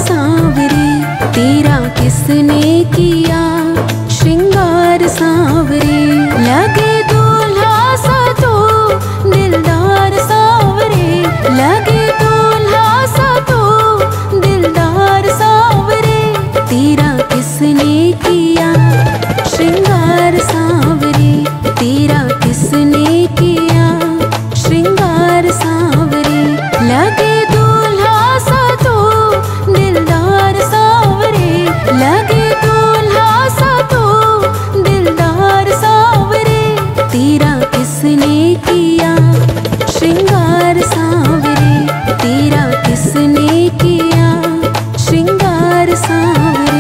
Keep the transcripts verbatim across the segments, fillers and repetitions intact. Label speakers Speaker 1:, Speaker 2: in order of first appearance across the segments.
Speaker 1: सांवरे, तेरा किसने किया श्रृंगार सांवरे। लगे दूल्हा सा तो दिलदार सांवरे, लगे दूल्हा सा तो दिलदार सांवरे। तेरा किसने किया श्रृंगार सांवरे, तेरा किसने किया श्रृंगार सांवरे। लगे दूल्हा सा तो दिलदार सांवरे, लगे दूल्हा सा तो दिलदार सांवरे। तेरा किसने किया श्रृंगार सांवरे, तेरा किसने किया श्रृंगार सांवरे।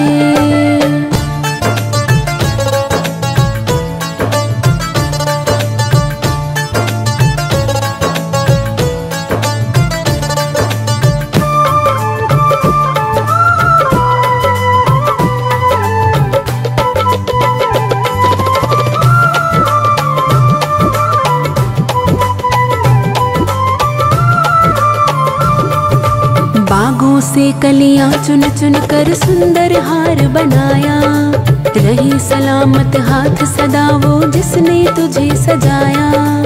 Speaker 1: बागों से कलियां चुन चुन कर सुंदर हार बनाया। रही सलामत हाथ सदा वो जिसने तुझे सजाया।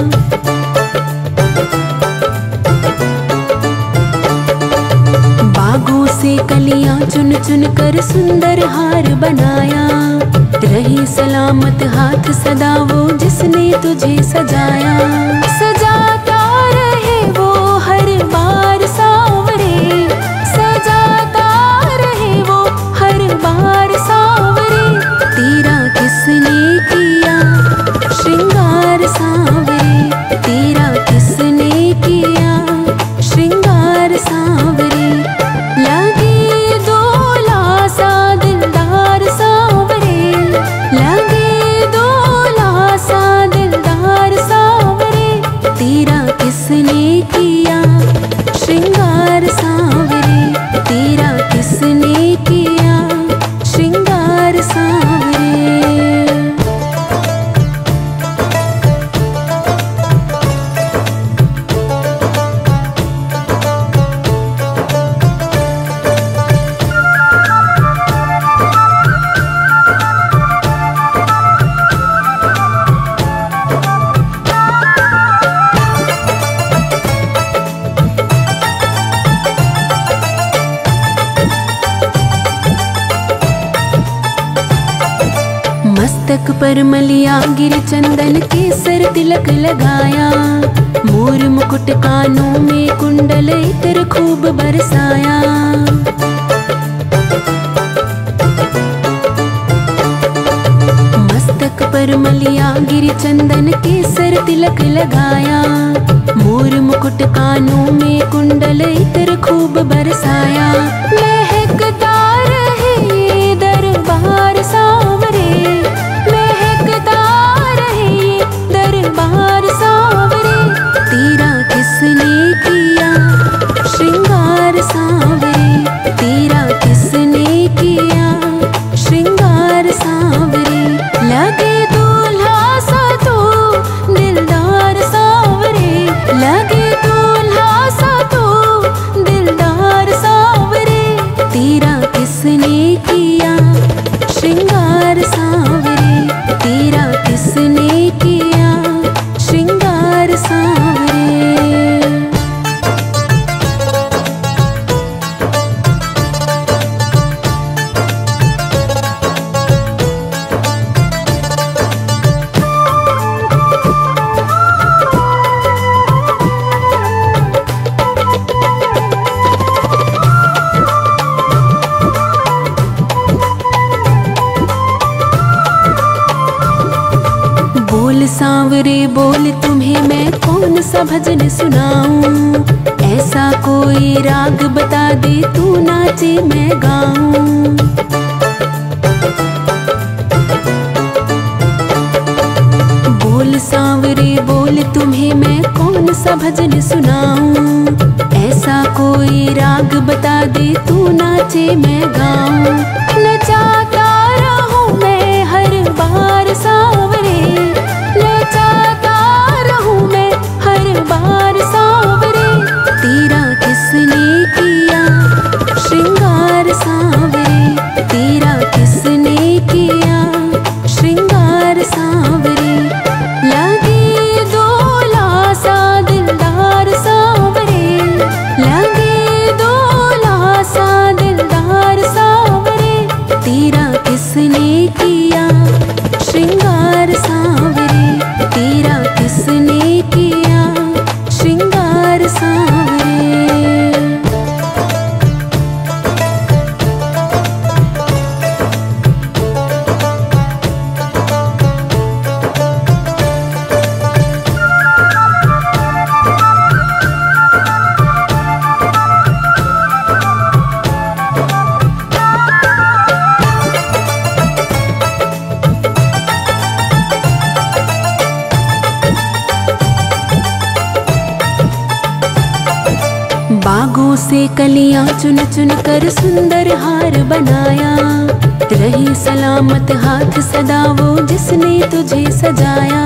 Speaker 1: बागों से कलियां चुन चुन कर सुंदर हार बनाया। रही सलामत हाथ सदा वो जिसने तुझे सजाया। सजाता रहे वो हर बार सांवरे, सजाता रहे वो हर बार सांवरे। तेरा किसने किया श्रृंगार सांवरे, तेरा किसने किया श्रृंगार सांवरे। लगे दूल्हा सा दिलदार सांवरे, लगे दूल्हा सा दिलदार सांवरे। तेरा किसने किया श्रृंगार सांवरे, तेरा किसने किया श्रृंगार सांवरे। मस्तक पर मलिया गिर चंदन केसर तिलक लगाया। मोर मुकुट कानों में कुंडल इत्र खूब बरसाया। मस्तक पर मलिया गिर चंदन केसर तिलक लगाया। मोर मुकुट कानों में कुंडल इत्र खूब बरसाया। महकता रहे दरबार सांवरे, महकता रहे दरबार सांवरे। तेरा किसने किया श्रृंगार सांवरे, तेरा किसने किया श्रृंगार सांवरे। लगे दूल्हा सा तो दिलदार सांवरे, लगे दूल्हा सा तो दिलदार सांवरे। तेरा किसने किया श्रृंगार सांवरे, तेरा किसने किया श्रृंगार सांवरे। बोल सांवरे बोल तुम्हें मैं कौन सा भजन सुनाऊं। ऐसा कोई राग बता दे तू नाचे मैं गाऊं। बोल सांवरे बोल तुम्हें मैं कौन सा भजन सुनाऊं। ऐसा कोई राग बता दे तू नाचे मैं गाऊं। नचाता रहूं मैं हर बार सांवरे, नचाता रहूं मैं हर बार सांवरे। तेरा किसने किया श्रृंगार कलियां चुन चुन कर सुंदर हार बनाया। रही सलामत हाथ सदा वो जिसने तुझे सजाया।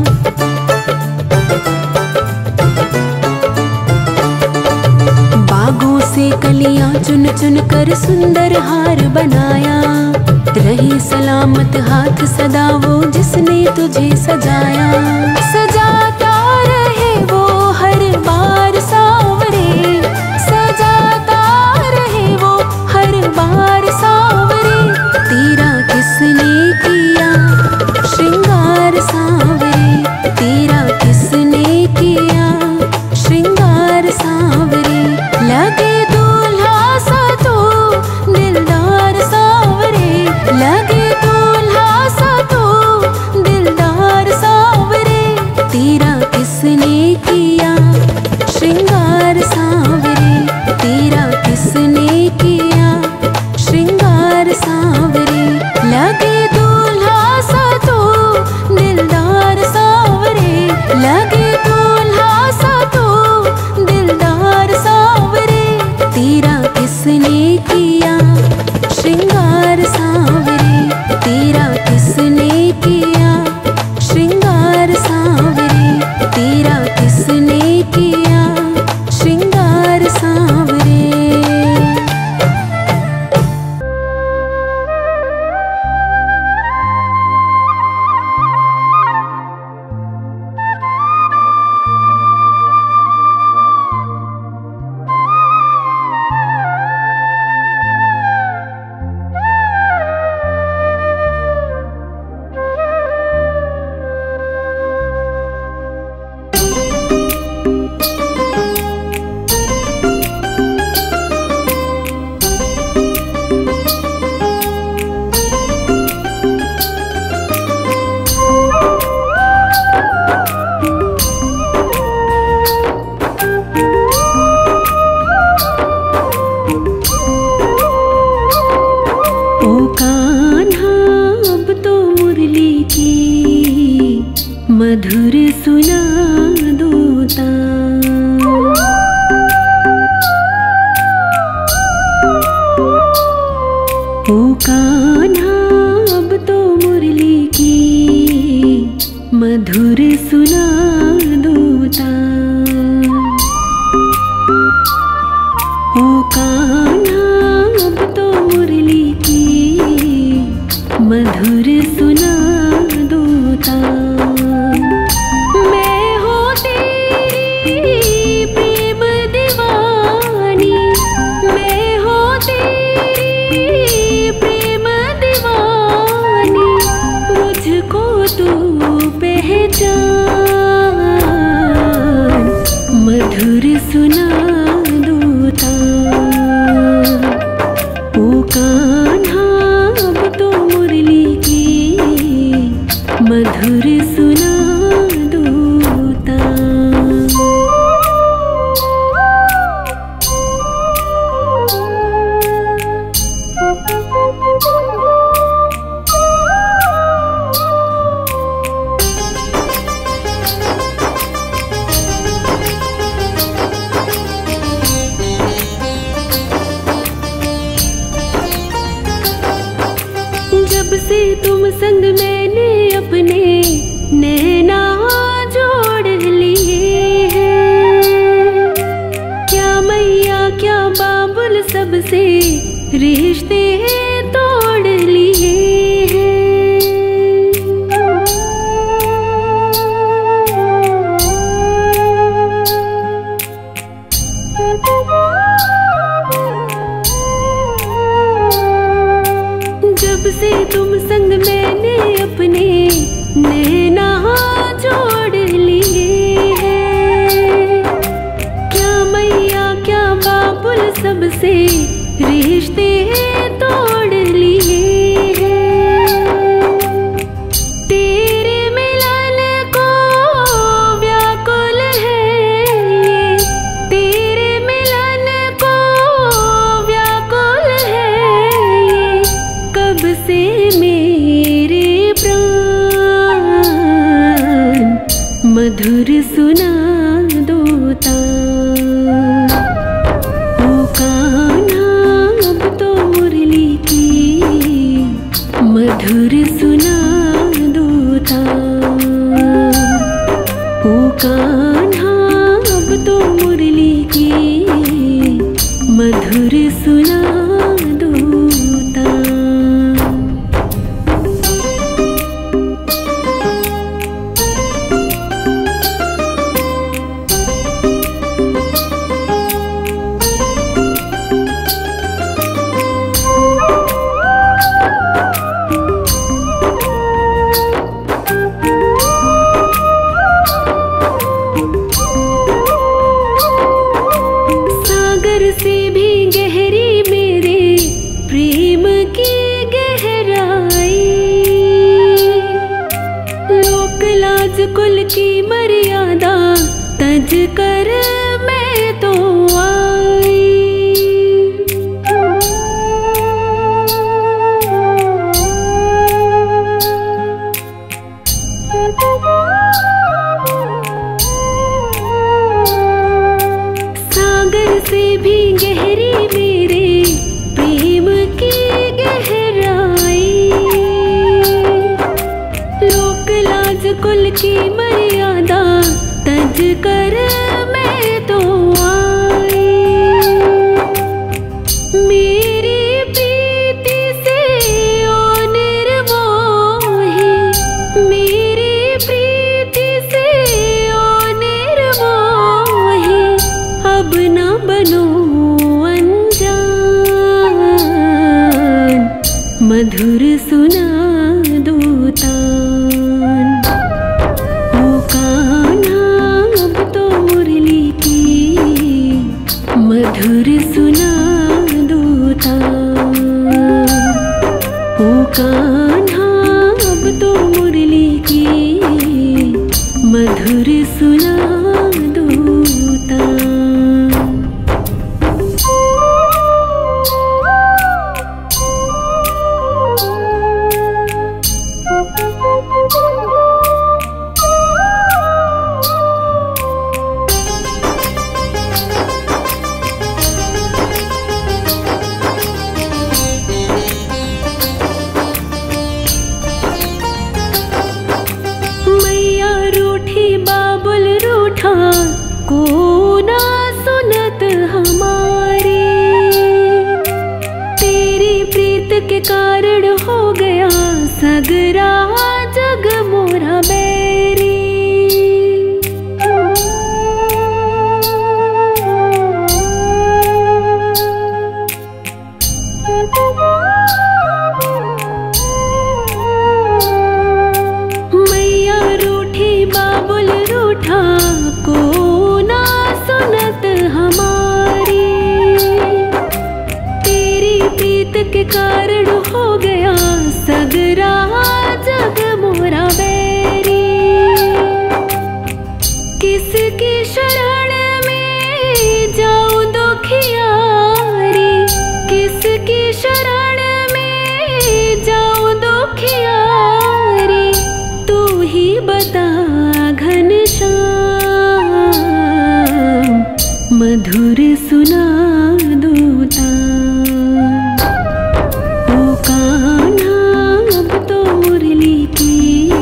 Speaker 1: बागों से कलियां चुन चुन कर सुंदर हार बनाया। रही सलामत हाथ सदा वो जिसने तुझे सजाया। सजाता रहे वो हर बार सांवरे, सजाता रहे वो हर बार सांवरे। तेरा किसने किया श्रृंगार सांवरे, तेरा किसने किया श्रृंगार सांवरे। लगे दूल्हा सा तो दिलदार सांवरे, लगे दूल्हा सा तो दिलदार सांवरे। तेरा किसने किया श्रृंगार सांवरे, तेरा किसने किया श्रृंगार सांवरे। लगे दूल्हा सा तो दिलदार सांवरे, लगे दूल्हा सा तो दिलदार सांवरे। तेरा किसने किया श्रृंगार सांवरे, तेरा किसने किया श्रृंगार सांवरे। तेरा किसने किया श्रृंगार सांवरे। मधुर सुना दूता, ओ कान्हा अब तो मुरली की मधुर सुना दूता। ओ कान्हा अब तो मुरली की मधुर सुना दूता। मधुर सुना दूता, ओ कान्हा अब तो मुरली की मधुर सुना दूता। जब से तुम संग मैंने अपने नैना जोड़ लिए हैं, क्या मैया क्या बाबुल सबसे रिश्ते तोड़ लिए हैं। जब से तुम संग मैंने अपने नैना जोड़ लिए हैं, क्या मैया क्या बाबुल सबसे रिश्ते तोड़ लिए हैं। तेरे मिलन को व्याकुल है ये, तेरे मिलन को व्याकुल है ये, कब से मेरे मधुर सुना दो तान। ओ कान्हा अब तो मुरली की मधुर सुना दो तान। ओ कान्हा अब तो मुरली की मधुर सुना दो तान। मैया रूठी बाबुल रूठा को ना सुनत हमारी। तेरी प्रीत के कारण हो गया सगरा जग मोरा बैरी। मैया रूठी बाबुल रूठा को ना सुनत हमारी। तेरी प्रीत के कारण हो गया सगरा जग मोरा बैरी। किसकी शरण में जाऊं दुखियारी। किसकी शरण में जाऊं दुखियारी। तू ही बता घनश्याम मधुर सुना दो तान। ओ कान्हा अब तो मुरली की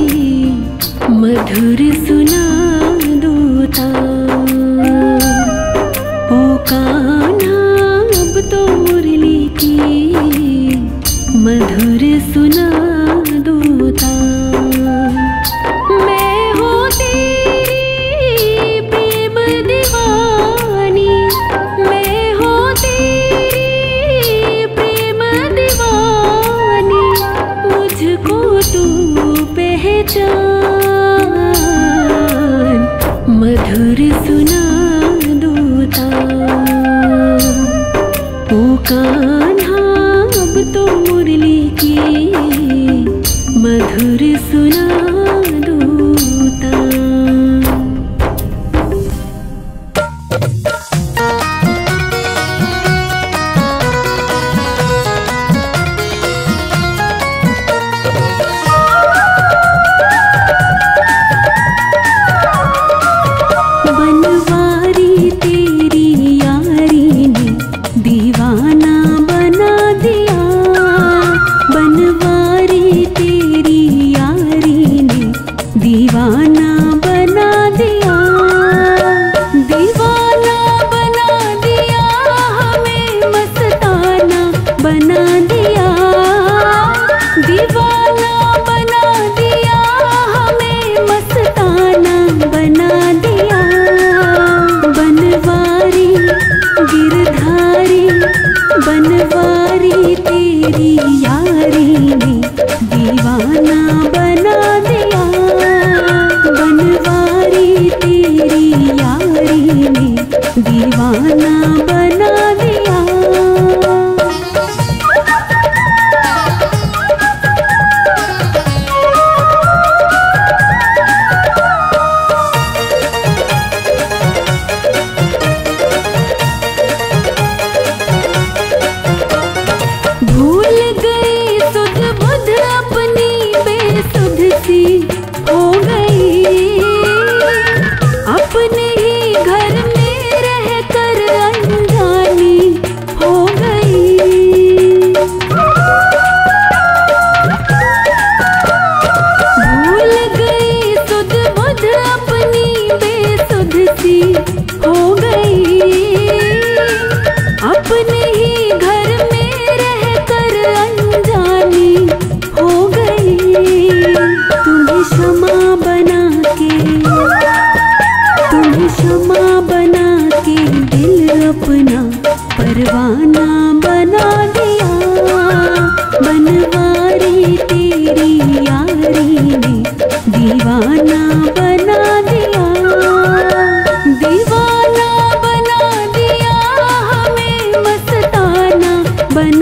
Speaker 1: मधुर सुना दो तान। ओ कान्हा अब तो मुरली की मधुर सुना दो तान। मैं हूँ तेरी प्रेम दीवानी। मैं हूँ तेरी प्रेम दीवानी। मुझको तू पहचान मधुर सुना दो तान। ओ कान्हा अब तो मुरली की मधुर सुना दो तान। बनवारी तेरी यारी ने दीवाना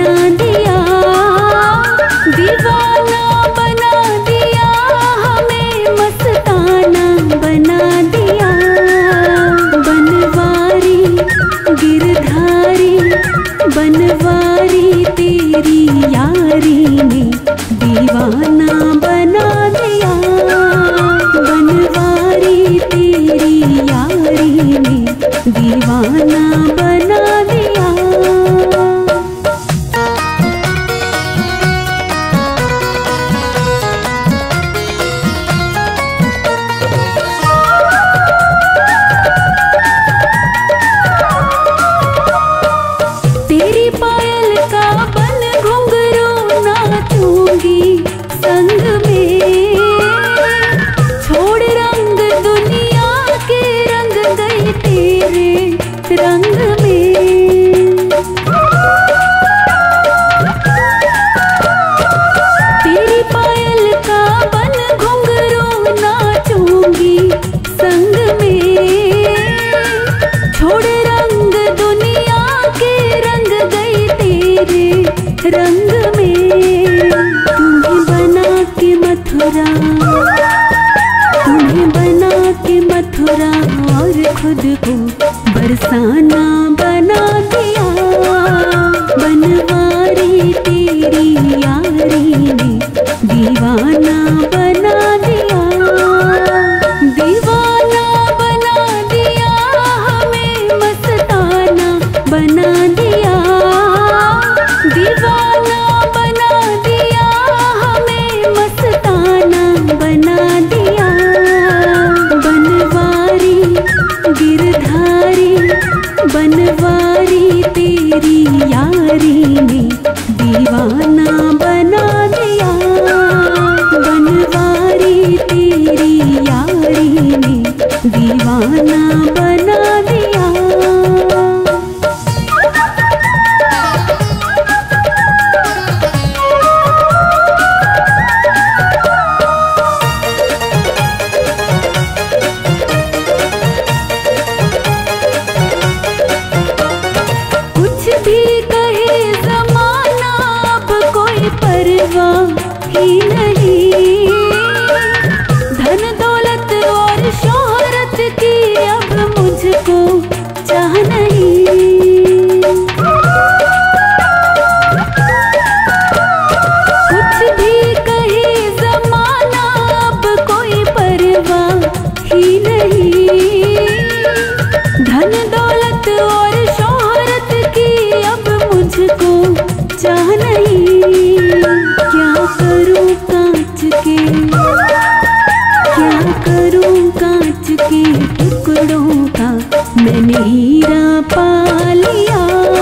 Speaker 1: बना दिया, दीवाना बना दिया, हमें मस्ताना बना दिया। बनवारी गिरधारी बनवारी तेरी यारी ने दीवाना बना दिया, बनवारी तेरी यारी ने दीवाना बना दिया। तेरी पायल का बन घुंघरू नाचूंगी संग में, छोड़ रंग दुनिया के रंग गई तेरे रंग में। तेरी पायल का बन घुंघरू नाचूंगी संग में, छोड़ रंग दुनिया के रंग गई तेरे रंग में। तुम्हें बना के मथुरा तुम्हें बना के मथुरा और खुद को बरसाना बना दिया, बनवारी तेरी यारी ने दीवाना बना दिया, दीवाना बना दिया, हमें मस्ताना बना दिया, दीवाना बना दिया, हमें मस्ताना बना दिया। बनवारी गिरधारी बनवारी तेरी यारी ने दीवाना बना दिया, बनवारी तेरी यारी ने दीवाना बना दिया। ही नहीं, धन दौलत और शोहरत की अब मुझको चाह नहीं। कुछ भी कहे ज़माना अब कोई परवाह ही नहीं, धन दौलत और शोहरत की अब मुझको चाह नहीं। क्या करूं कांच के क्या करूं कांच के टुकड़ों का मैंने हीरा पा लिया,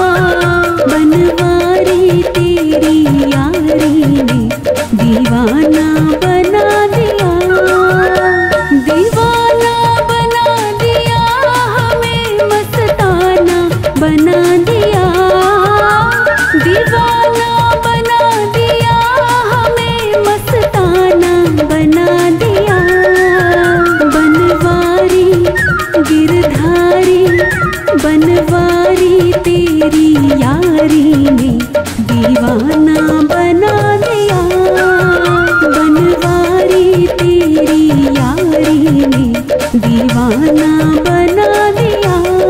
Speaker 1: बनवारी तेरी यारी ने दीवाना बना दिया, दीवाना बना दिया, हमें मस्ताना बना दिया, दीवाना बना दिया, हमें मस्ताना बना दिया। बनवारी गिरधारी बनवारी तेरी यारी ने दीवाना बना दिया, बनवारी तेरी यारी ने दीवाना बना दिया।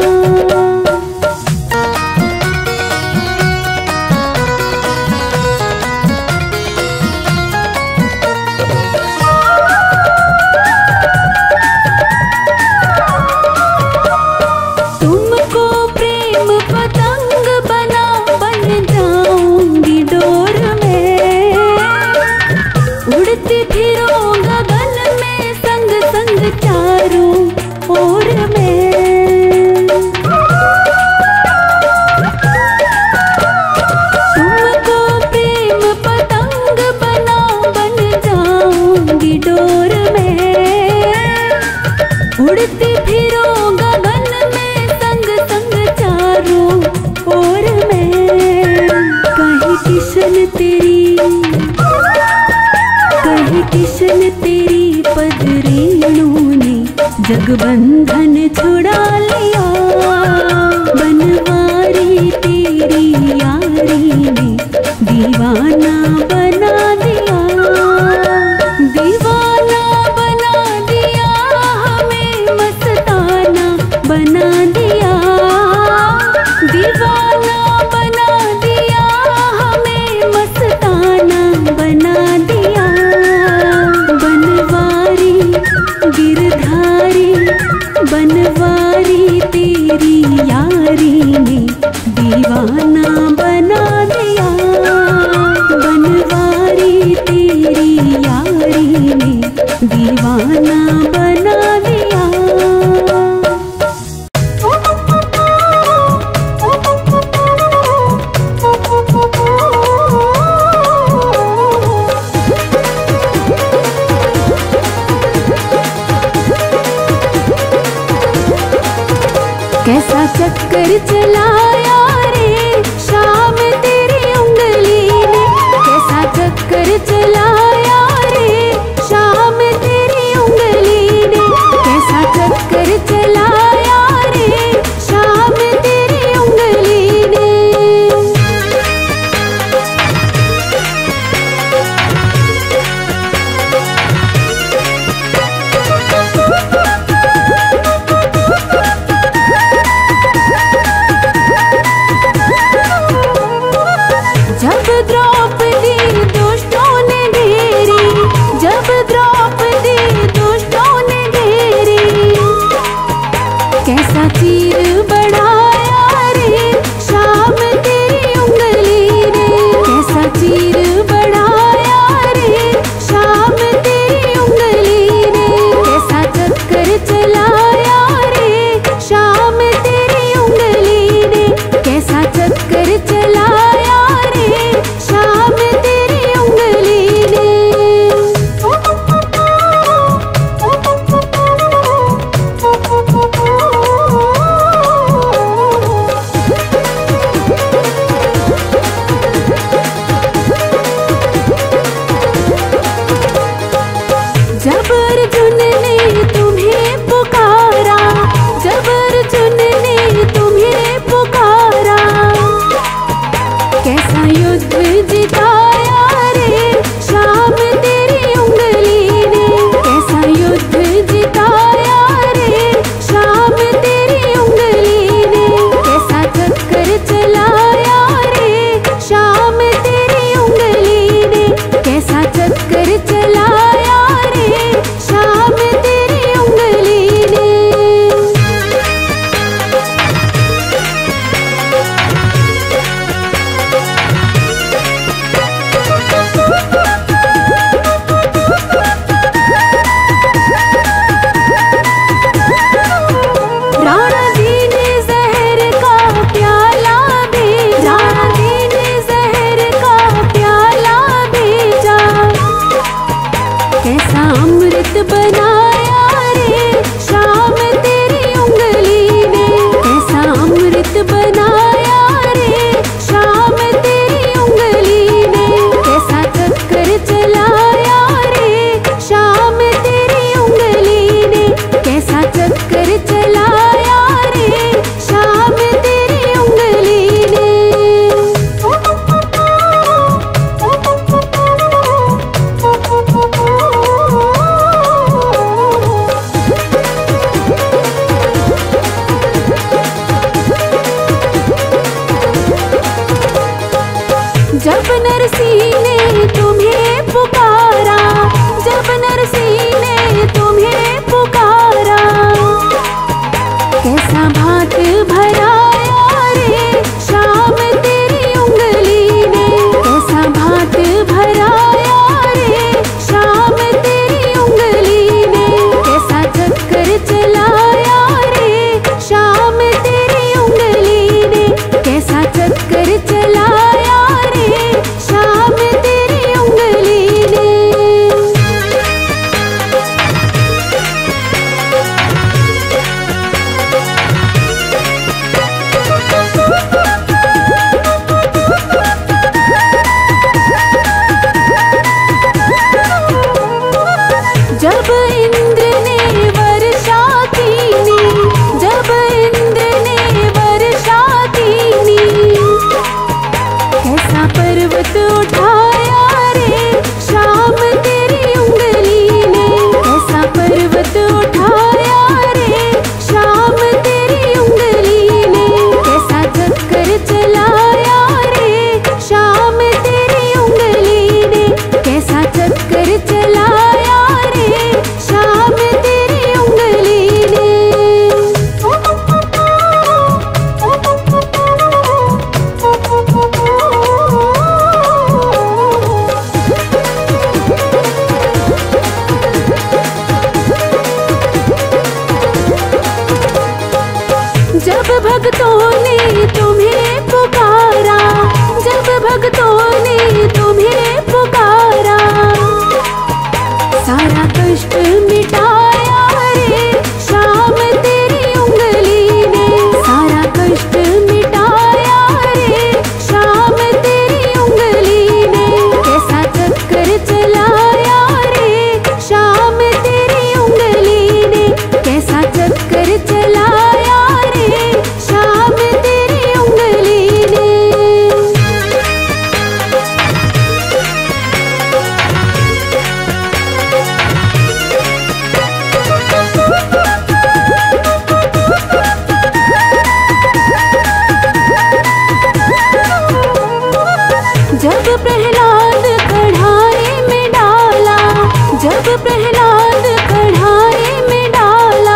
Speaker 1: जगबंधन छुड़ा लिया, बनवारी तेरी यारी ने चक्कर चलाया रे शाम तेरी उंगली ने, कैसा चक्कर चलाया रे शाम तेरी उंगली ने, कैसा चक्कर चलाया रे शाम तेरी उंगली ने। जब द्रौपदी दुष्टों ने घेरी, जब द्रौपदी दुष्टों ने घेरी, कैसा चीर बढ़ाया रे शाम तेरी उंगली ने, कैसा चीर बढ़ाया रे शाम तेरी उंगली ने, कैसा चक्कर चलाया रे शाम तेरी उंगली ने, कैसा चक्कर चलाया रे शाम तेरी उंगली ने। जब अर्जुन ने तुम्हें पुकारा, जब अर्जुन ने तुम्हें पुकारा, कैसा युद्ध जिताया रे शाम तेरी उंगली ने, कैसा युद्ध जिताया रे शाम तेरी उंगली ने, कैसा चक्कर चलाया रे शाम तेरी उंगली ने, कैसा चक्कर चलाया रे शाम तेरी उंगली ने। राणा जी ने जहर का प्याला भेजा, राणा जी ने जहर का प्याला भेजा, कैसा अमृत बनाया रे शाम तेरी उंगली ने, कैसा अमृत बनाया रे शाम तेरी उंगली ने, कैसा चक्कर चलाया रे शाम तेरी उंगली ने, कैसा चक्कर चलाया रे शाम तेरी उंगली ने। जब नरसिंह ने तुम्हें पुकारा, जब नरसिंह ने तुम्हें पुकारा, कैसा भात भराया रे शाम तेरी उंगली ने, कैसा भात भराया रे शाम तेरी उंगली ने, कैसा चक्कर चलाया रे शाम तेरी उंगली ने, कैसा चक्कर चलाया रे शाम तेरी उंगली ने। जब इंद्र ने वर्षा कीनी, जब इंद्र ने वर्षा कीनी, कैसा पर्वत उठाया रे शाम तेरी उंगली ने, कैसा पर्वत उठाया रे शाम तेरी उंगली ने, कैसा चक्कर चलाया रे शाम तेरी उंगली ने, कैसा चक्कर चलाया रे शाम तेरी उंगली ने। प्रहलाद कढ़ाई में डाला, जब प्रहलाद कढ़ाई में डाला,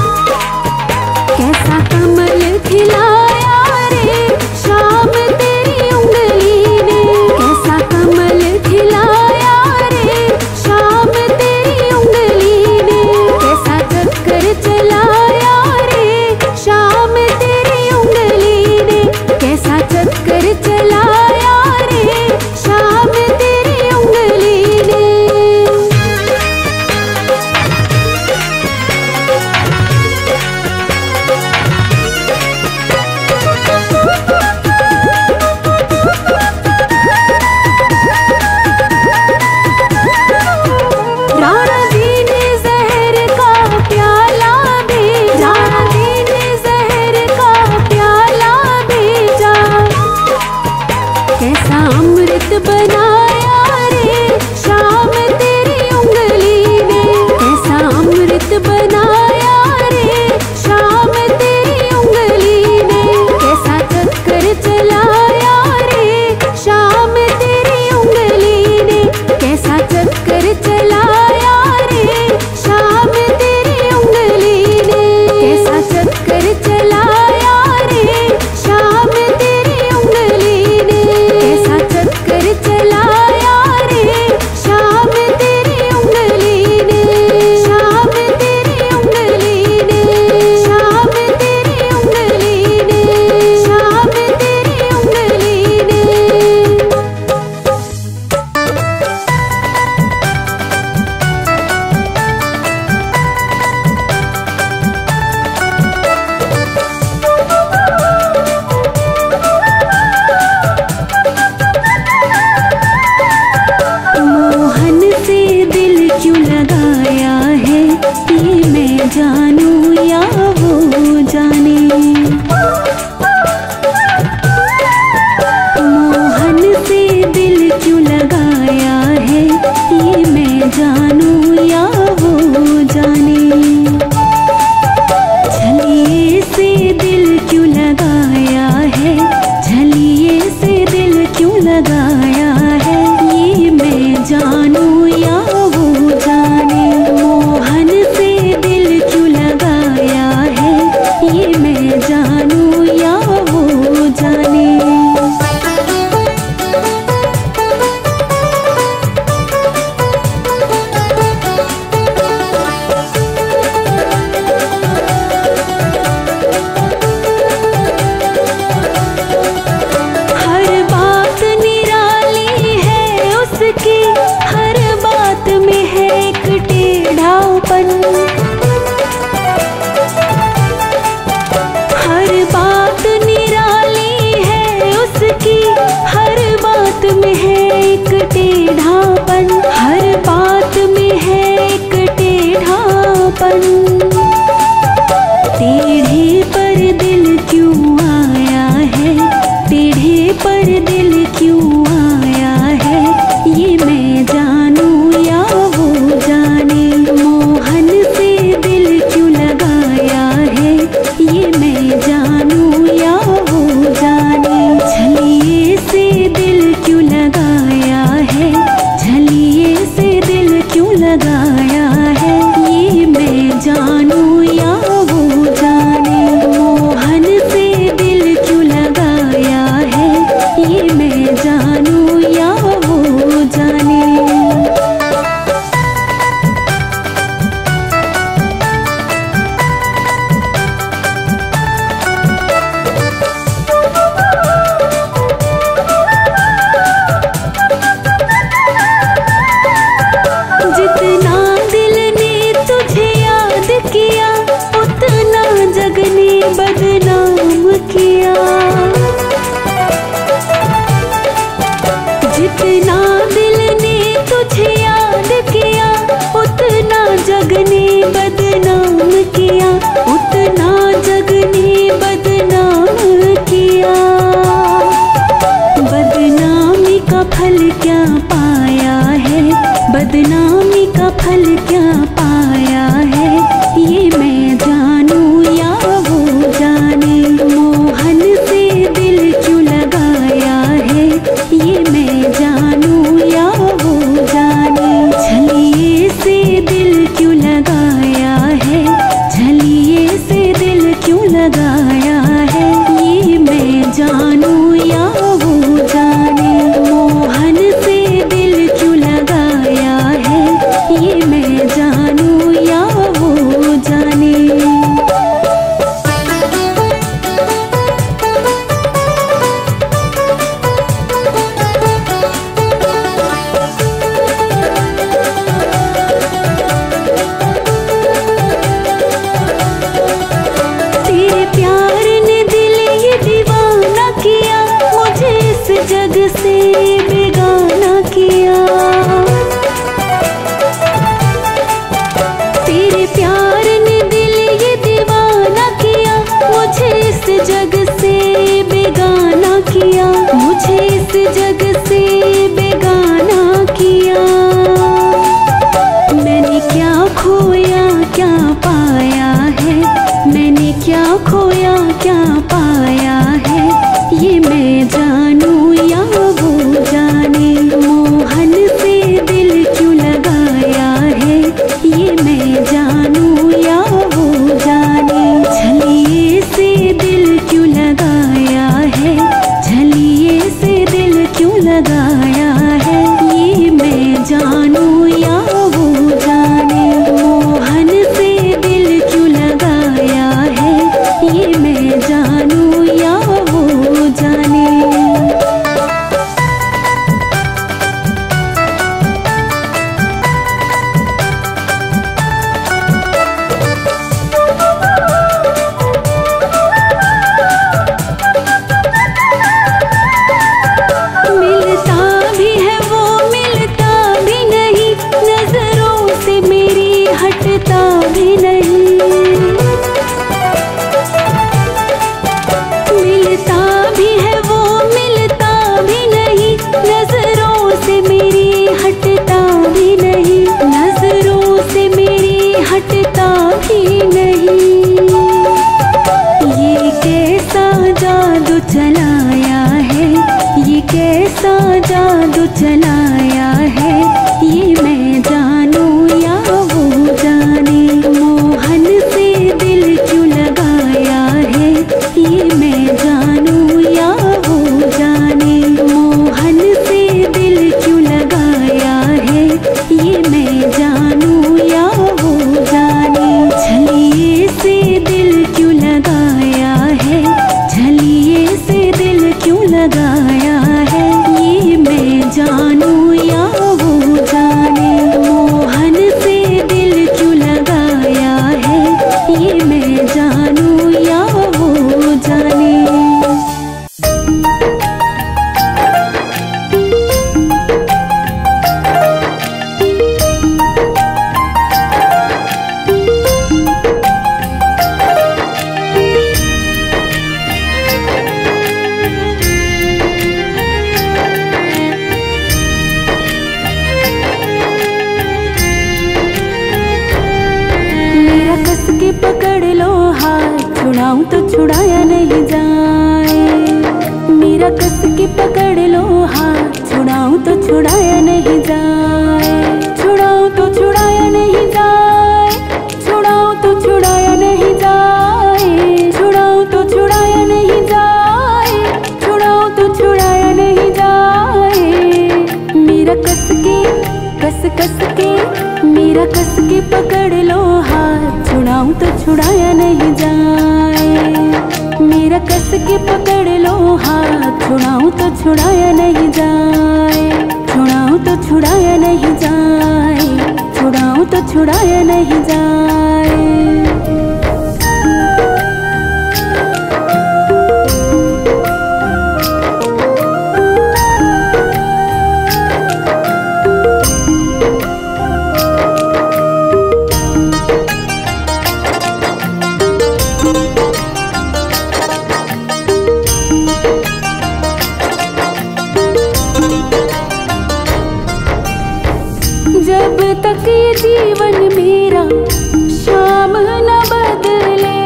Speaker 1: कैसा कमल खिलाया रे श्याम तेरी उंगली ने, कैसा कमल खिलाया रे श्याम तेरी उंगली ने, कैसा चक्कर चलाया रे श्याम तेरी उंगली ने, कैसा चक्कर चलाया रे श्याम तेरी उंगली ने। राणा जी ने जहर का प्याला भेजा, राणा जी ने जहर का प्याला भेजा, कैसा अमृत बनाया रे श्याम तेरी उंगली ने, कैसा अमृत बनाया रे श्याम तेरी उंगली ने, कैसा चक्कर चलाया रे श्याम तेरी उंगली ने, कैसा चक्कर चलाया रे श्याम तेरी उंगली ने, कैसा चक्कर चलाया रे श्याम तेरी उंगली ने, कैसा चक्कर चलाया रे श्याम तेरी उंगली ने, श्याम तेरी उंगली ने, श्याम तेरी उंगली ने, श्याम तेरी उंगली ने। मोहन से दिल क्यों लगाया है, ये मैं जानूं या वो जाने, मोहन से दिल क्यों लगाया है, ये मैं जानूं या वो जाने, छलिए से दिल क्यों लगाया है, छलिए से दिल क्यों लगाया है, ये मैं जानूं या वो जाने, मोहन से दिल क्यों लगाया है, ये मैं जानूं या वो जाने। हर बात निराली है उसकी, हर बात में है एक टेढ़ापन, हर बात निराली है उसकी, हर बात में है एक टेढ़ापन, हर बात में है एक टेढ़ापन, टेढ़े पर दिल क्यों आया है, टेढ़े पर दिल क्यों आया है, ये मैं जानूं या वो जाने, मोहन से दिल क्यों लगाया है, ये मैं जानूं या वो जाने, छलिए से दिल क्यों लगाया है, छलिए से दिल क्यों लगाया है, ये मैं जानूं या वो जाने, मोहन से दिल क्यों लगाया है, ये मैं जानूं या वो जाने। जितना दिल ने तुझे याद किया, उतना जग ने बदनाम किया, जितना दिल ने तुझे याद किया, उतना जग ने बदनाम किया, उतना जग ने बदनाम किया, बदनामी का फल क्या पाया है, बदनामी का फल क्या पाया है, ये मैं जानूं या वो जाने, मोहन से दिल क्यों लगाया है, ये मैं जानूं लगाया है, ये मैं जानूं या वो जाने। मोहन से दिल क्यों लगाया है, ये मैं जानूं या वो जाने। चलाया है, ये कैसा जादू चलाया है, ये मैं जानूं या वो जाने। मोहन से दिल क्यों लगाया है, ये मैं जानूं या वो जाने। मोहन से दिल क्यों लगाया है, ये मैं जानूं या वो जाने। छलिए से दिल क्यों लगाया है, छलिए से दिल क्यों लगाया है, ये मैं जानूं या वो जाने। मोहन से दिल क्यों लगाया है, ये मैं जानूं या वो जाने। पकड़ लो हाथ, छुड़ाऊं तो छुड़ाया नहीं जाए। मेरा कस के पकड़ लो हाथ, छुड़ाऊं तो छुड़ाया नहीं जाए। छुड़ाऊं तो छुड़ाया नहीं जाए, छुड़ाऊं तो छुड़ाया नहीं जाए। छुड़ाऊं तो छुड़ाया नहीं जाए, छुड़ाऊं तो छुड़ाया नहीं जाए। मेरा कस के कस कस के मेरा कस के पकड़ लो हाथ, छुड़ाऊं तो छुड़ाया नहीं जाए। मेरा कस के पकड़ लो हाथ, छुड़ाऊं तो छुड़ाया नहीं जाए। छुड़ाऊं तो छुड़ाया नहीं जाए, छुड़ाऊं तो छुड़ाया नहीं जाए। जब तक ये जीवन मेरा शाम न बदले,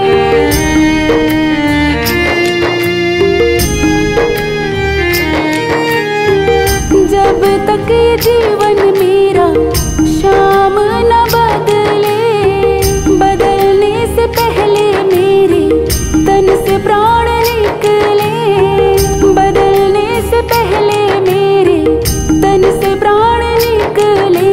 Speaker 1: जब तक ये जीवन मेरा शाम न बदले, बदलने से पहले मेरे तन से प्राण निकले। बदलने से पहले मेरे तन से प्राण निकले।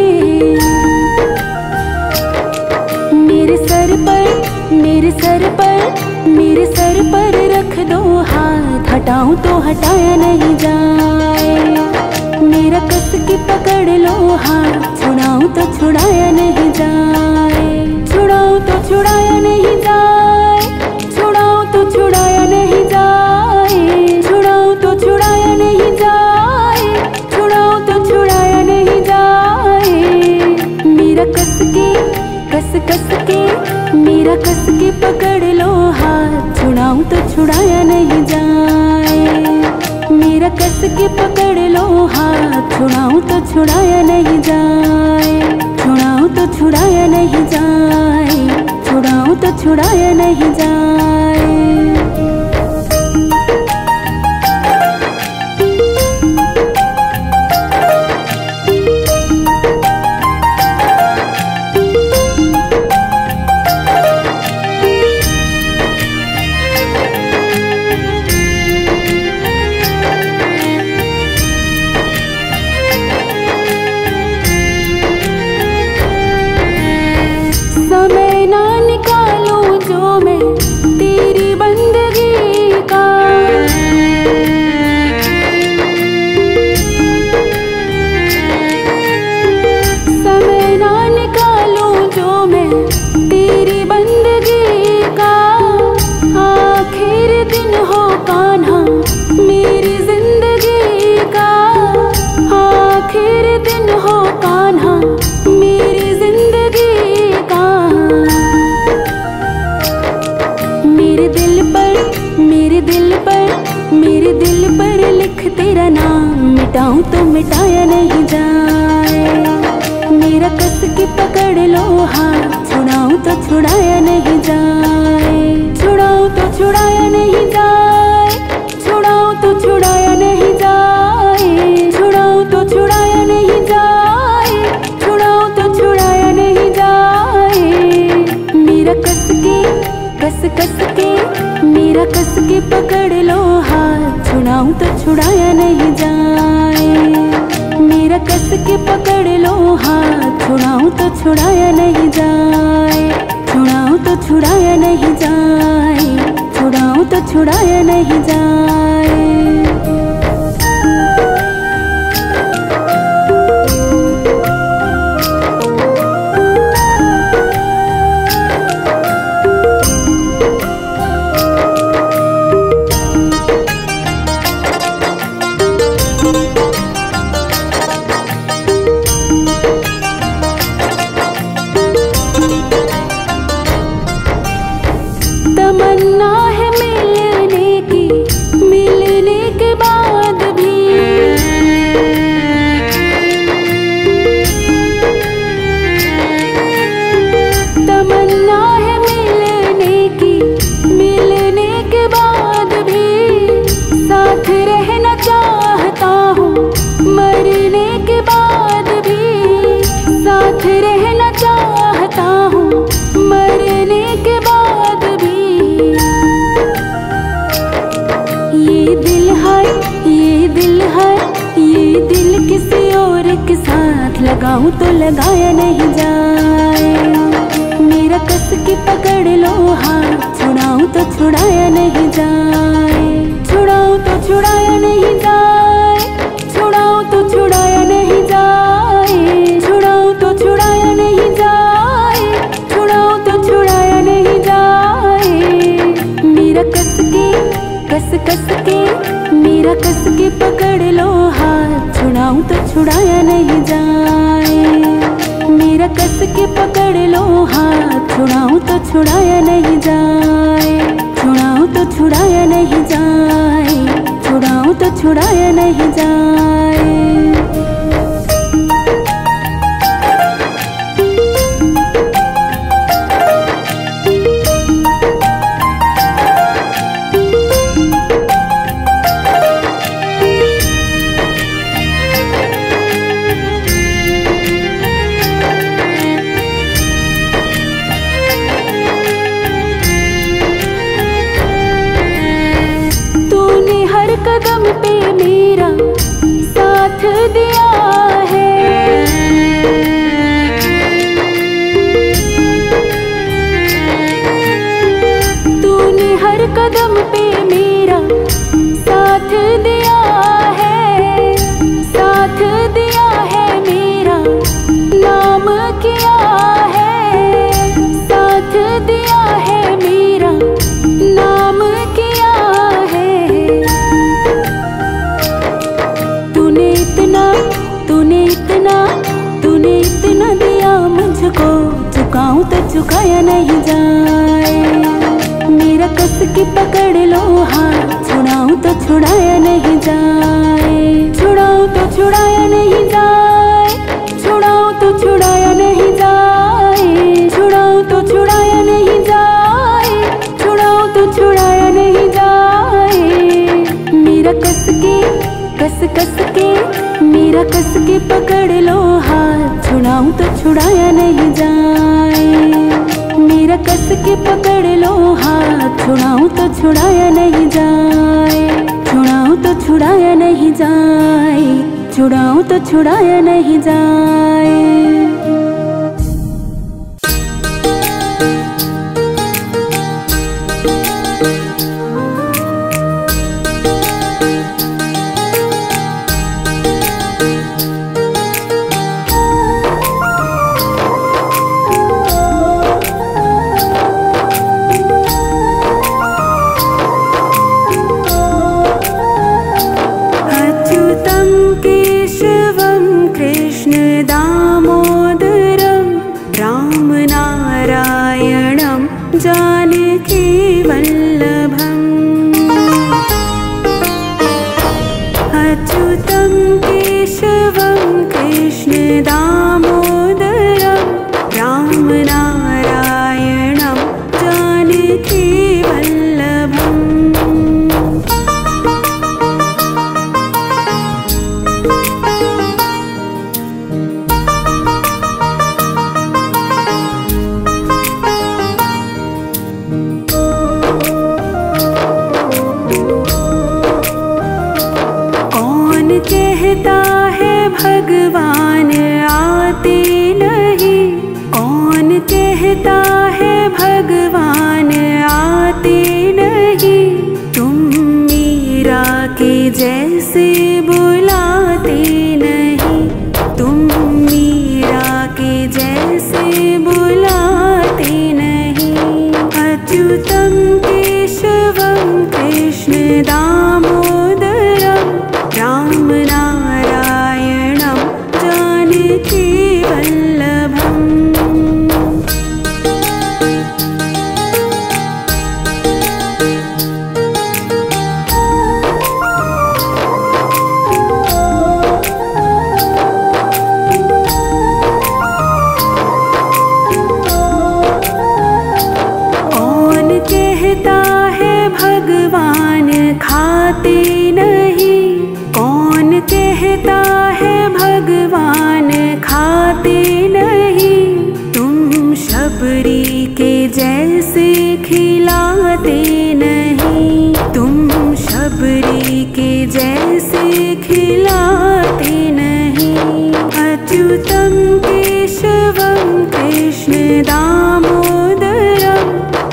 Speaker 1: मेरे सर पर मेरे सर पर मेरे सर पर रख दो हाथ, हटाऊं तो हटाया नहीं जाए। मेरा कस के पकड़ लो हाथ, छुड़ाऊं तो छुड़ाया नहीं जाए। छुड़ाऊं तो छुड़ाया नहीं जाए, छुड़ाऊं तो छुड़ाया नहीं जाए। छुड़ाऊं तो छुड़ाया नहीं जाए, छुड़ाऊं तो छुड़ाया नहीं जाए। मेरा कस के कस कस के मेरा कस के पकड़ लो हाथ, छुड़ाऊं तो छुड़ाया नहीं जाए। मेरा कस के पकड़ लो हाथ, छुड़ाऊं तो छुड़ाया नहीं जाए। छुड़ाऊं तो छुड़ाया नहीं जाए, छुड़ाऊं तो छुड़ाया नहीं जाए। मिटाऊं तो मिटाया नहीं जाए। मेरा कस के पकड़ लो हाथ, छुड़ाऊं तो छुड़ाया नहीं जाए। छुड़ाऊं तो छुड़ाया नहीं जाए, छुड़ाऊं तो छुड़ाया नहीं जाए। छुड़ाऊं तो छुड़ाया नहीं जाए, छुड़ाऊं तो छुड़ाया नहीं जाए। मेरा कस के कस कस के मेरा कस के पकड़ लो हाथ, छुड़ाऊं तो छुड़ाया नहीं जाए। मेरा कस के पकड़ लो हाथ, छुड़ाऊं तो छुड़ाया नहीं जाए। छुड़ाऊं तो छुड़ाया नहीं जाए, छुड़ाऊं तो छुड़ाया नहीं जाए। तमन्ना है मिलने की, मिलने के बाद भी। तमन्ना है मिलने की, मिलने के बाद भी। साथ रहना चाहता हूँ मरने के बाद भी। साथ रहना चाहता हूँ मरने के बाद भी। ये दिल है, ये दिल है, ये दिल किसी और के साथ लगाऊं तो लगाया नहीं जाए। मेरा कस के पकड़ लो हाथ, छुड़ाऊं तो छुड़ाया नहीं जाए। छुड़ाऊं तो छुड़ाया नहीं जाए, छुड़ाऊं तो छुड़ाया नहीं जाए। छुड़ाऊं तो छुड़ाया नहीं जाए, छुड़ाऊं तो छुड़ाया नहीं जाए। मेरा कस के कस कस के मेरा कस के पकड़ लो हाथ, छुड़ाऊं तो छुड़ाया नहीं जाए। मेरा कस के पकड़ लो हाथ, छुड़ाऊं तो छुड़ाया नहीं जाए। छुड़ाऊं तो छुड़ाया नहीं जाए, छुड़ाऊं तो छुड़ाया नहीं जाए। कदम पे मेरा साथ दिया है। तूने हर कदम पे मेरा साथ दिया है। साथ दिया है, मेरा नाम किया है। साथ दिया है, मेरा नाम किया है। तूने इतना तूने इतना तूने इतना दिया मुझको, चुकाऊं तो चुकाया नहीं जाए। मेरा कस के पकड़ लो हाथ, छुड़ाऊं तो छुड़ाया नहीं जाए। छुड़ाऊं तो छुड़ाया नहीं जाए, छुड़ाऊं तो छुड़ाया नहीं जाए। छुड़ाऊं तो छुड़ाया नहीं जाए, छुड़ाऊं तो छुड़ाया नहीं जाए। मेरा कस के कस कस के मेरा कस के पकड़ लो हाथ, छुड़ाऊं तो छुड़ाया नहीं जाए। मेरा कस के पकड़ लो हाथ, छुड़ाऊं तो छुड़ाया नहीं जाए। छुड़ाऊं तो छुड़ाया नहीं जाए, छुड़ाऊं तो छुड़ाया नहीं जाए।
Speaker 2: अच्युतं केशवं कृष्ण दामोदरं
Speaker 1: अच्युतं केशवं कृष्णदामोदरं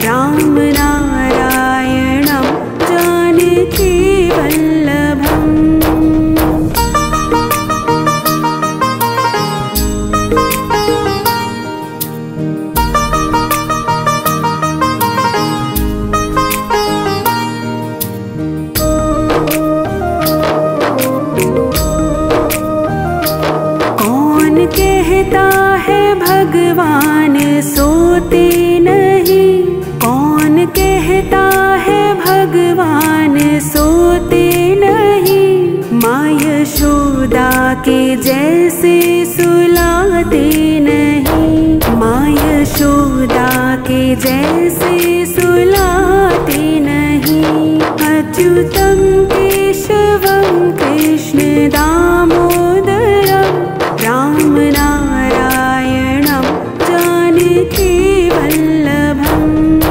Speaker 1: रामनारायणं जानकीवल्लभम्। कहता है भगवान सोते नहीं, कौन कहता है भगवान सोते नहीं, माँ यशोदा के जैसे सुलाते नहीं, माँ यशोदा के जैसे सुलाते नहीं। अच्युतं केशवं कृष्णदामोदरं रामनारायणं जानकीवल्लभम्।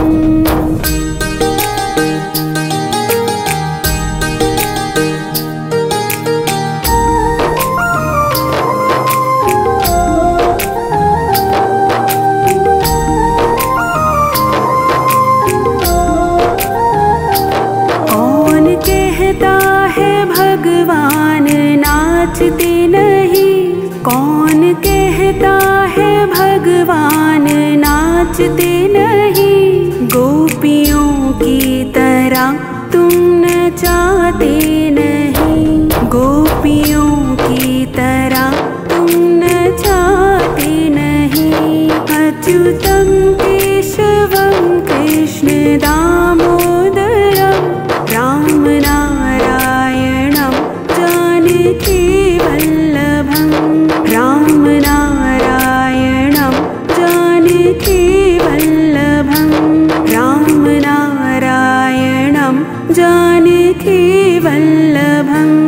Speaker 1: कौन कहता है भगवान नाचते नहीं, कौन कहता है भगवान नाचते नहीं, गोपियों की तरह तुम नचाते नहीं, गोपियों की तरह तुम नचाते नहीं। अच्युतं केशवं कृष्णदामोदरं रामनारायणं जानकीवल्लभम्। रामनारायणं जानकीवल्लभम्, रामनारायणं जानकीवल्लभम्।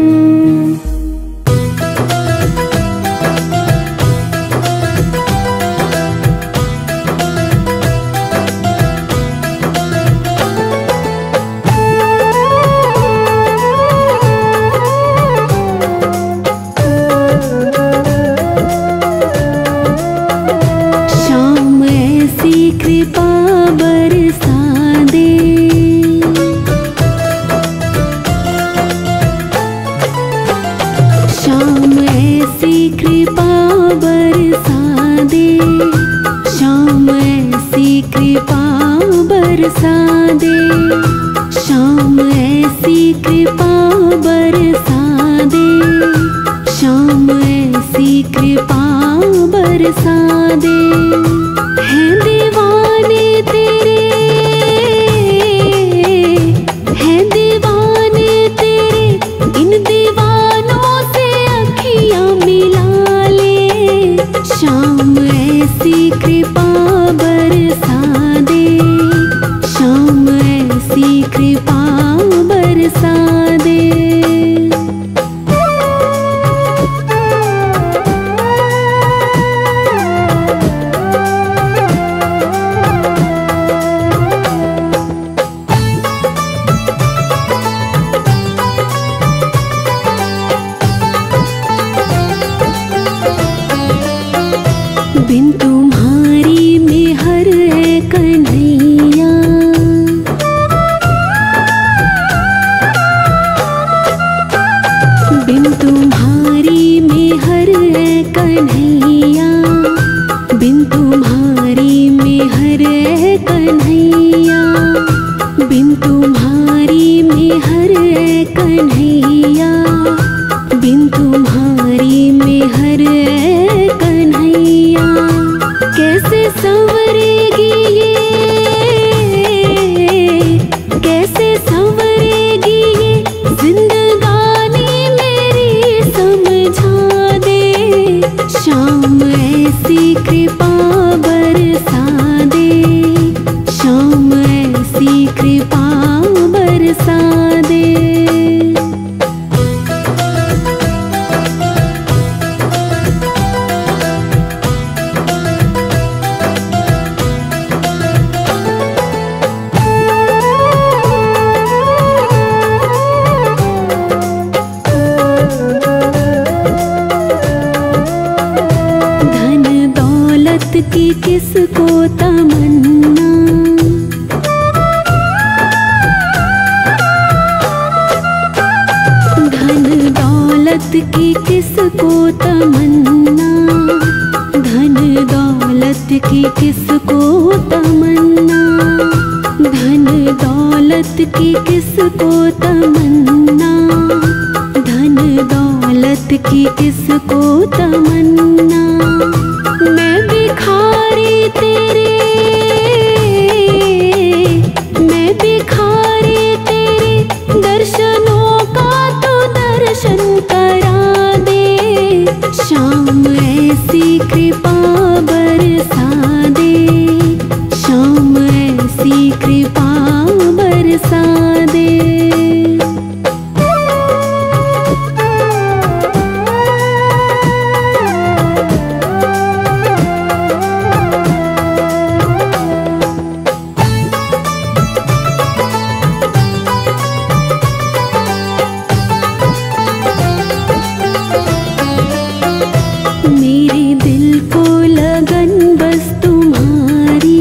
Speaker 1: कृपा बरसा दे, श्याम ऐसी कृपा बरसा दे, श्याम ऐसी कृपा बरसा दे, श्याम ऐसी कृपा बरसा दे, श्याम ऐसी कृपा बरसा दे। हैं दीवाने तेरे, हैं दीवाने तेरे, इन दीवानों से अखियां मिला ले, श्याम ऐसी कृपा बरसा दे, श्याम ऐसी कृपा बरसा दे। बिन तुम्हारी मेहर है कन्हैया, बिन तुम्हारी मेहर है कन्हैया, बिन तुम्हारी मेहर है कन्हैया, बिन तुम्हारी मेहर है कन्हैया, बिन तुम्हारी मेहर है कन्हैया। कैसे संवरेगी ये, कैसे संवरेगी ये जिंदगानी मेरी, समझा दे, श्याम ऐसी कृपा बरसा दे, श्याम ऐसी कृपा बरसा दे। की किसको तमन्ना, धन दौलत की किसको तमन्ना, धन दौलत की किसको तमन्ना। मैं भिखारी तेरे, मैं भिखारी तेरे दर्शनों का तो दर्शन करा दे। श्याम ऐसी कृपा बरसा दे, श्याम ऐसी कृपा बरसा दे। मेरे दिल को लगन बस तुम्हारी,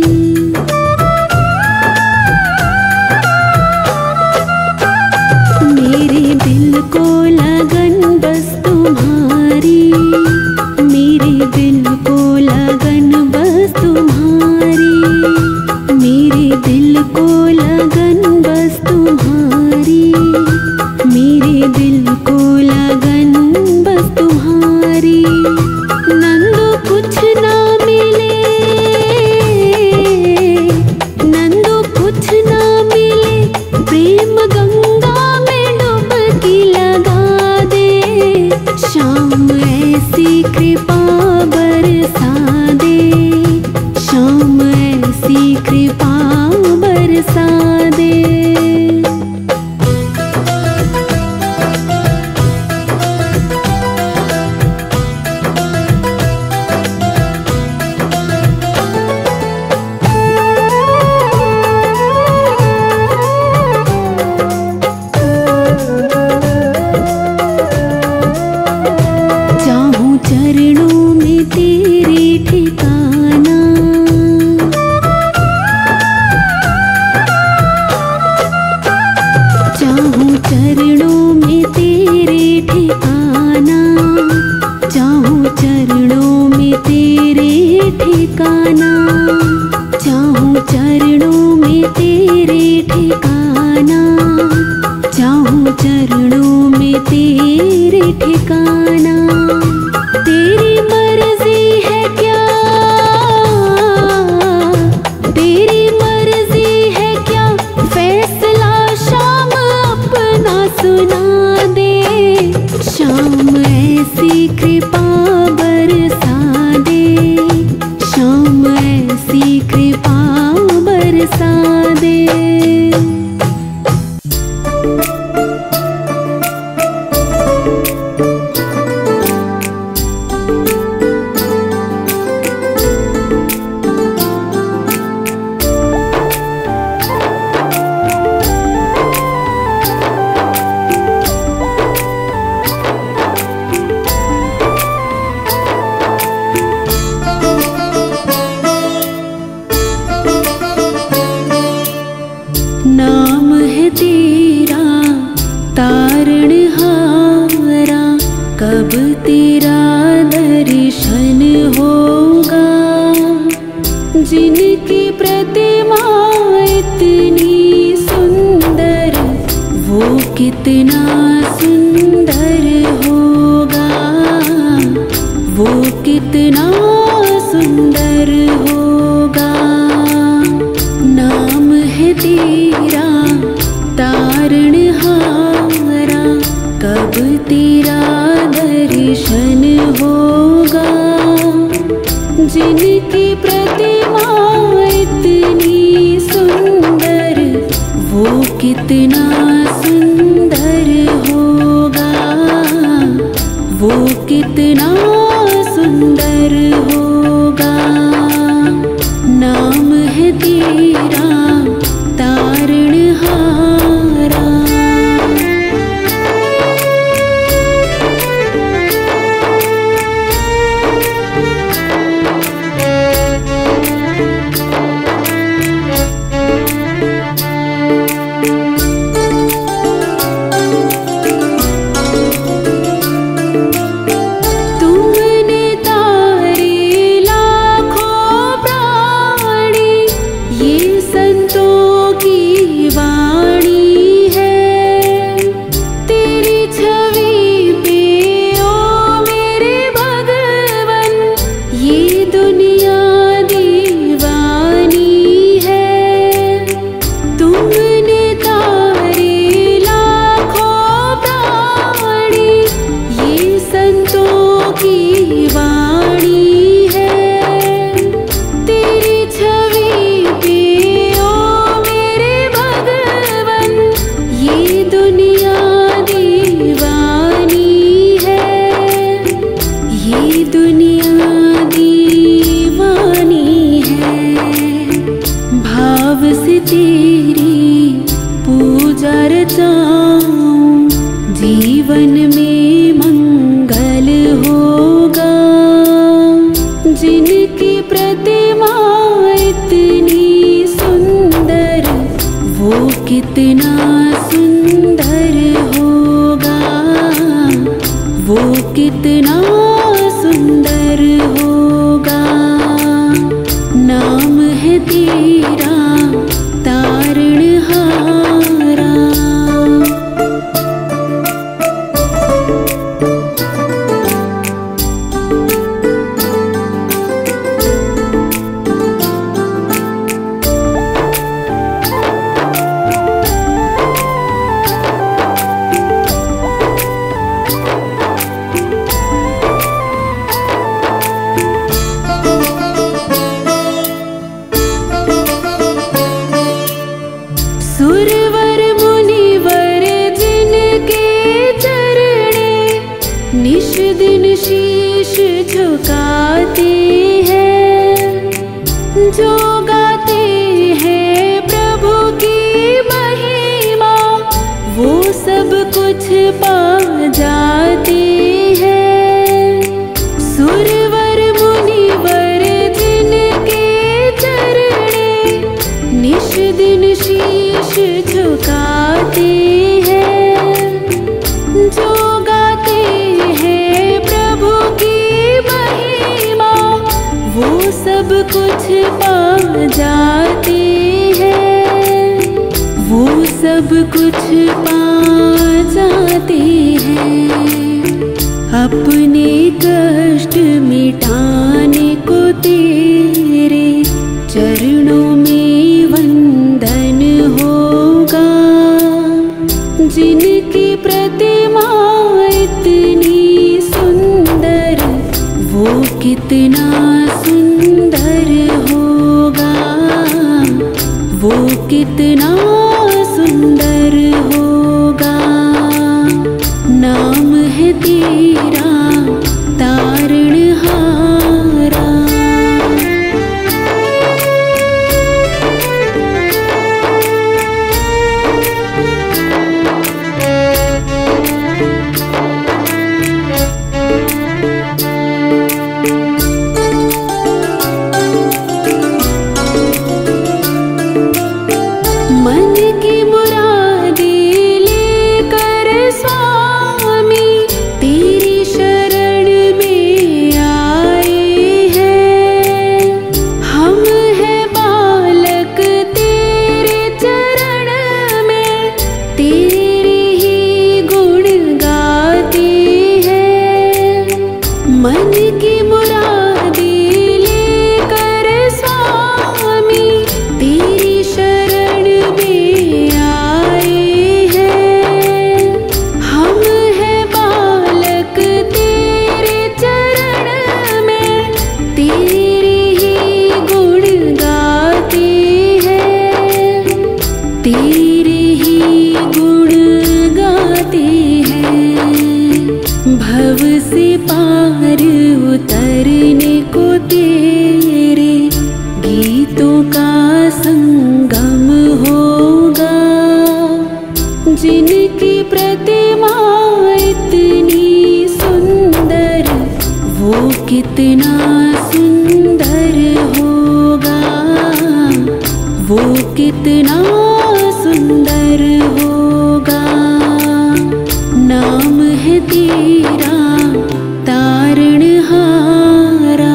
Speaker 1: मेरे दिल को लगन बस तुम्हारी, मेरे दिल को लगन बस तुम्हारी, मेरे दिल को लगन बस तुम्हारी, मेरे दिल को लगन बस तुम्हारी। नंदू कुछ ना मिले, नंदू कुछ ना मिले, प्रेम गंगा में डुबकी लगा दे। श्याम ऐसी कृपा बरसा दे, श्याम ऐसी कृपा बरसा दे। चाहूं चरणों में तेरे ठिकाना, चाहूं चरणों में तेरे ठिकाना, चाहूं चरणों में तेरे ठिकाना, चाहूं चरणों में तेरे ठिकाना, चाहूं चरणों में तेरे ठिकाना। तेरी मर्जी है क्या, तेरी मर्जी है क्या, फैसला शाम अपना सुना दे। श्याम ऐसी कृपा बरसा दे, श्याम ऐसी कृपा बरसा दे। नाम है तेरा तारणहारा, कब तेरा दर्शन होगा। जिनकी प्रतिमा इतनी सुंदर, वो कितना सुंदर होगा, वो कितना सुंदर होगा। नाम है तेरा तारणहारा, कब तेरा दर्शन होगा। जिनकी प्रतिमा इतनी सुंदर, वो कितना सुंदर होगा, वो कितना सुंदर होगा। नाम है तेरा तारणहारा। तुमने तारे लाखों कितना सुंदर होगा, वो कितना सुंदर होगा। नाम है तेरा तारणहारा। सुरवर मुनिवर जिनके चरणे निश दिन शीश झुकाते हैं, जो गाते हैं प्रभु की महिमा, वो सब कुछ पा जाते हैं। सुरवर मुनिवर जिनके चरणे निश दिन शीश झुकाते हैं, जो गाते हैं प्रभु की महिमा, वो सब कुछ पा जाते हैं, वो सब कुछ पा जाते हैं। अपने कष्ट मिटाने को तेरे चरणों में वंदन होगा, जिनकी प्रतिमा इतनी सुंदर, वो कितना सुंदर होगा, वो कितना सुंदर होगा। नाम है तेरा तारणहारा। मन की मुरादें लेकर स्वामी तेरी शरण में आए हैं। हम हैं बालक तेरे चरण में, तेरे ही गुण गाते हैं। मन की मुरादें लेकर स्वामी तेरी शरण में आए हैं। हम हैं बालक तेरे चरण में, तेरे ही गुण गाते हैं, तेरे ही गुण गाते हैं। भव से पार उतरने को तेरे गीतों का संगम होगा, जिनकी प्रतिमा इतनी सुंदर, वो कितना सुंदर होगा, वो कितना सुंदर होगा। नाम है तेरा तारणहारा।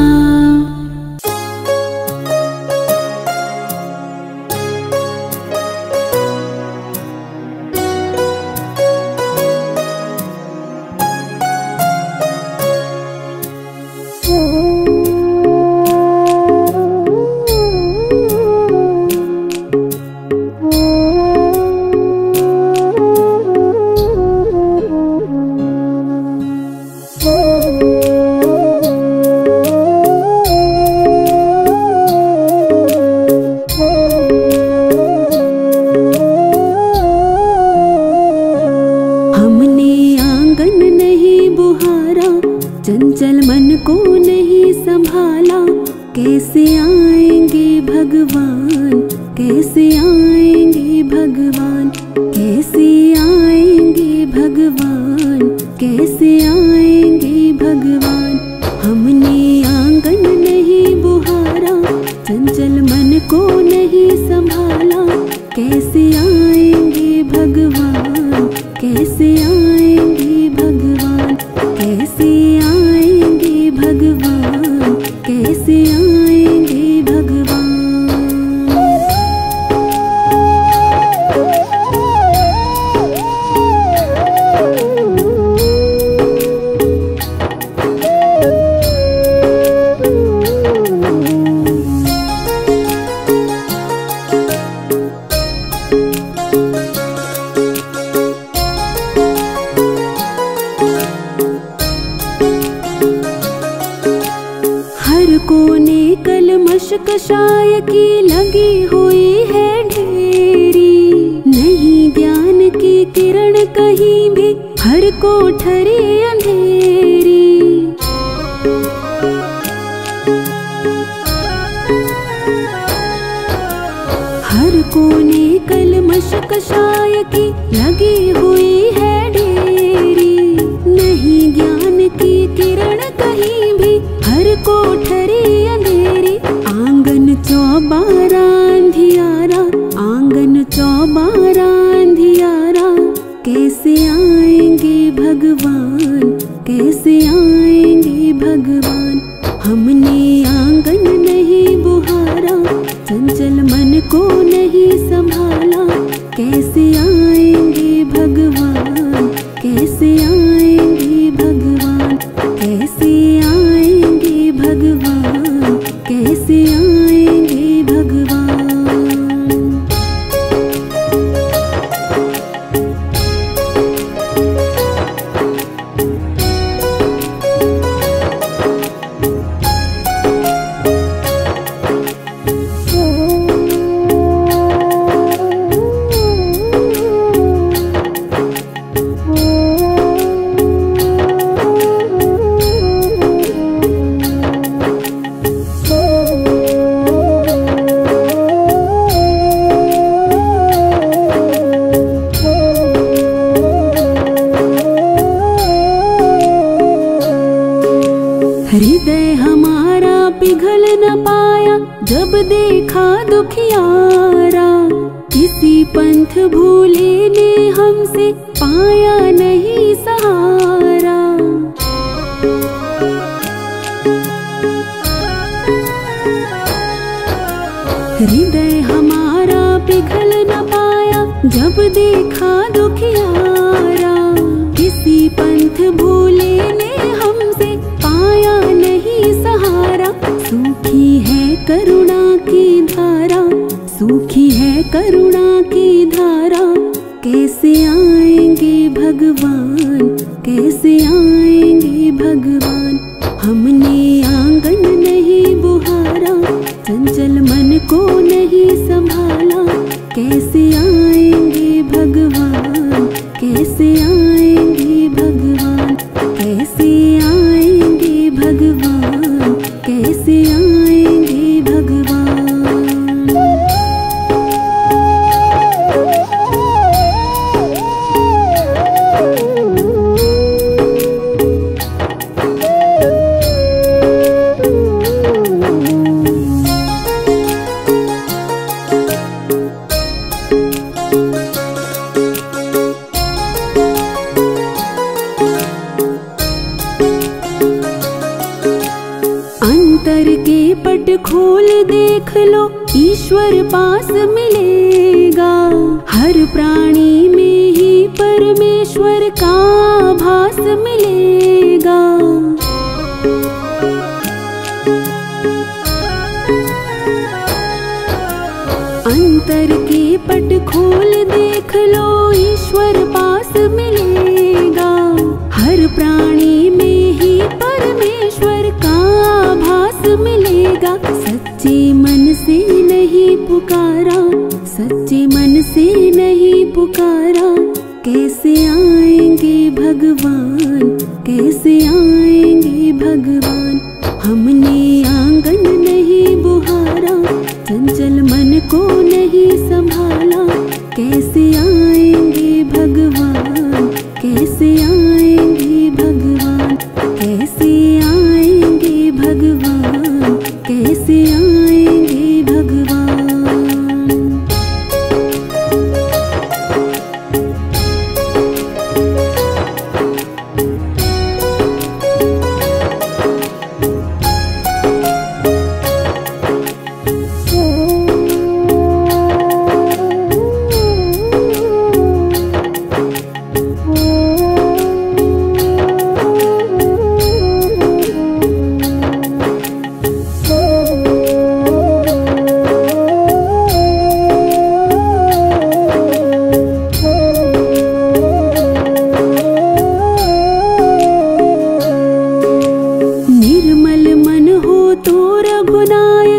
Speaker 1: चंचल मन को नहीं संभाला, कैसे आएंगे भगवान, कैसे आएंगे भगवान, कैसे आएंगे भगवान, कैसे आएंगे भगवान। हमने आंगन नहीं बुहारा, चंचल मन को नहीं संभाला, कैसे आए आएंगे भगवान, कैसे आएंगे भगवान। हर कोने कलमश कषाय की लगी हुई है ढेरी, नहीं ज्ञान की किरण कहीं भी, हर कोठरी अंधेरी। हर कोने कलमश कषाय की लगी हुई है ढेरी, नहीं ज्ञान की किरण कहीं भी, हर कोठरी अंधेरी। आंगन चौबारा अंधियारा, आंगन चौबारा अंधियारा, कैसे आएंगे भगवान, कैसे आएंगे भगवान। हमने आंगन नहीं बुहारा, चंचल मन को नहीं संभाला, कैसे आएंगे भगवान, कैसे आएंगे भगवान, कैसे आएंगे भगवान, कैसे आएंगे भगवान। हृदय हमारा पिघल न पाया जब देखा दुखियारा, किसी पंथ भूले ने हमसे पाया नहीं सहारा। हृदय हमारा पिघल न पाया जब देखा दुखियारा, किसी पंथ भूले ने हमसे पाया नहीं सहारा। सूखी है करुणा की धारा, सूखी है करुणा की धारा, कैसे आएंगे भगवान, कैसे आएंगे भगवान। हमने आंगन नहीं बुहारा, चंचल मन को नहीं संभाला, कैसे आएंगे भगवान, कैसे आएंगे भगवान, कैसे आएंगे भगवान, कैसे आएंगे भगवान। अंतर के पट खोल देख लो, ईश्वर पास मिलेगा। हर प्राणी में ही परमेश्वर का भास मिलेगा। अंतर के पट खोल देख लो, ईश्वर पास मिलेगा। हर प्राणी में ही परमेश्वर का भास मिलेगा। सच्चे मन से नहीं पुकारा, सच्चे मन से नहीं पुकारा, कैसे आएंगे भगवान, कैसे आएंगे भगवान। हमने आंगन नहीं बुहारा, चंचल मन को नहीं संभाला, कैसे आएंगे भगवान, कैसे आएंगे भगवान, कैसे आएंगे भगवान, कैसे आएंगे भगवान।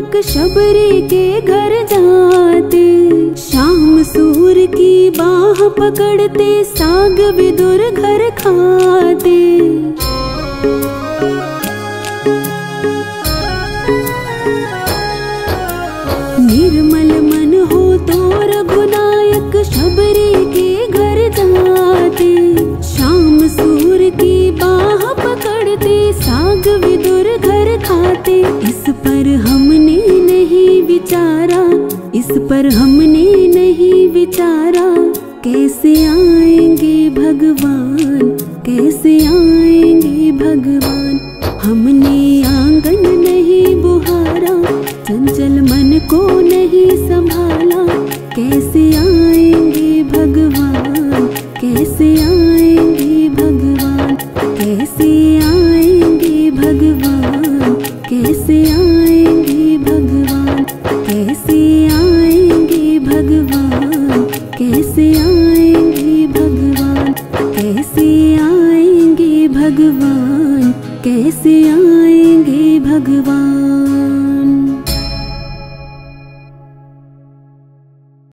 Speaker 1: गुनायक शबरी के घर जाते, शाम सूर की बाह पकड़ते साग विदुर घर खाते। निर्मल मन हो तो रघुनायक शबरी के घर जाते, शाम सूर की बाह पकड़ते साग विदुर घर खाते। इस पर हमने नहीं विचारा, इस पर हमने नहीं विचारा, कैसे आएंगे भगवान, कैसे आएंगे भगवान। हमने आंगन नहीं बुहारा, चंचल मन को नहीं संभाला, कैसे आ